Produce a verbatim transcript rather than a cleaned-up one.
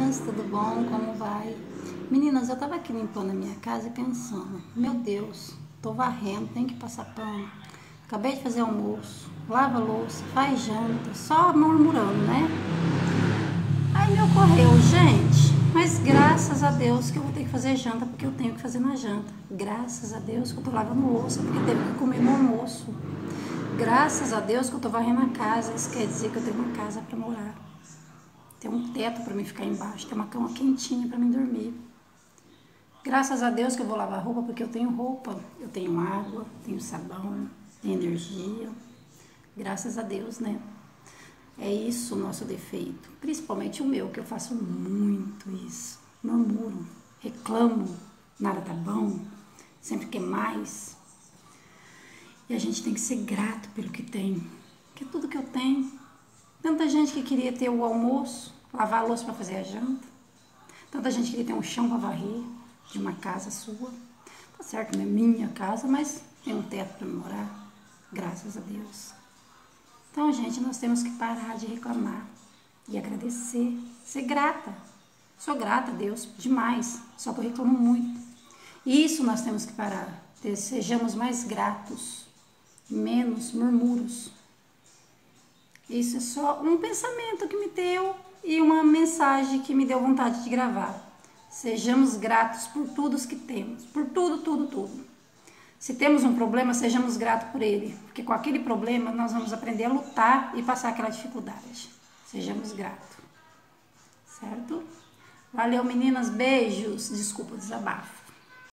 meninas, tudo bom? Como vai? Meninas, eu tava aqui limpando a minha casa e pensando, meu Deus, tô varrendo, tenho que passar pano, acabei de fazer almoço, lava a louça, faz janta, só murmurando, né? Aí me ocorreu, gente, mas graças a Deus que eu vou ter que fazer janta, porque eu tenho que fazer na janta. Graças a Deus que eu tô lavando louça, porque teve que comer no almoço. Graças a Deus que eu tô varrendo a casa, isso quer dizer que eu tenho uma casa pra morar. Tem um teto para mim ficar embaixo, tem uma cama quentinha para mim dormir. Graças a Deus que eu vou lavar roupa, porque eu tenho roupa, eu tenho água, tenho sabão, tenho energia. Graças a Deus, né? É isso o nosso defeito, principalmente o meu, que eu faço muito isso. Murmuro, reclamo, nada tá bom, sempre quer mais. E a gente tem que ser grato pelo que tem, que é tudo que eu tenho. Tanta gente que queria ter o almoço, lavar a louça para fazer a janta. Tanta gente queria ter um chão para varrer de uma casa sua. Tá certo, não é minha casa, mas tem um teto para morar. Graças a Deus. Então, gente, nós temos que parar de reclamar e agradecer, ser grata. Sou grata a Deus demais, só que eu reclamo muito. Isso nós temos que parar. Sejamos mais gratos, menos murmuros. Isso é só um pensamento que me deu e uma mensagem que me deu vontade de gravar. Sejamos gratos por tudo que temos, por tudo, tudo, tudo. Se temos um problema, sejamos gratos por ele, porque com aquele problema nós vamos aprender a lutar e passar aquela dificuldade. Sejamos gratos, certo? Valeu, meninas, beijos, desculpa o desabafo.